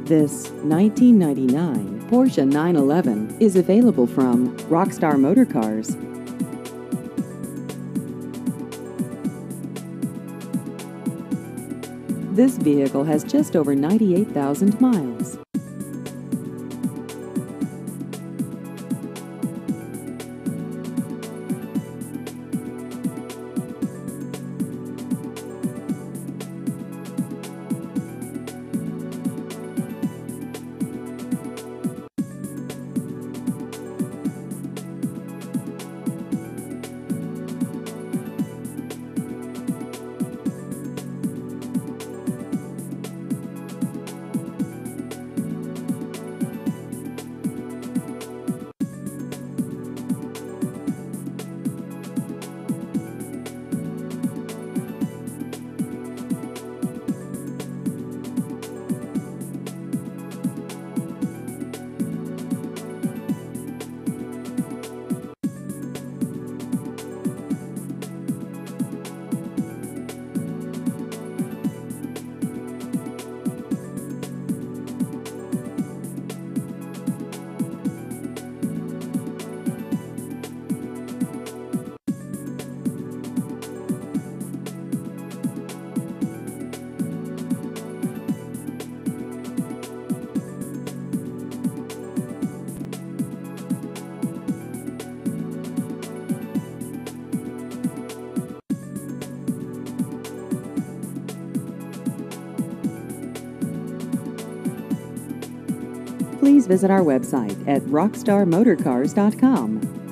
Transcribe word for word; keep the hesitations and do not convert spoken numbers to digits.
This nineteen ninety-nine Porsche nine eleven is available from Rockstar Motor Cars. This vehicle has just over ninety-eight thousand miles. Please visit our website at rockstar motor cars dot com.